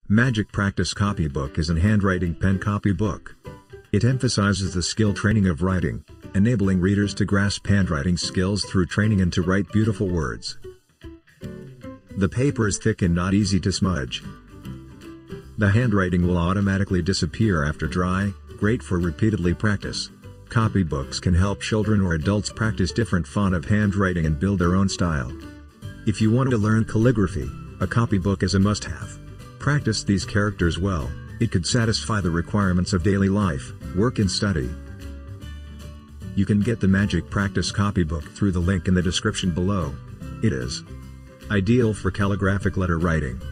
Magic Practice Copybook is an handwriting pen copybook. It emphasizes the skill training of writing, enabling readers to grasp handwriting skills through training and to write beautiful words. The paper is thick and not easy to smudge. The handwriting will automatically disappear after dry, great for repeatedly practice. Copybooks can help children or adults practice different font of handwriting and build their own style. If you want to learn calligraphy, a copybook is a must-have. Practice these characters well, it could satisfy the requirements of daily life, work and study. You can get the Magic Practice Copybook through the link in the description below. It is ideal for calligraphic letter writing.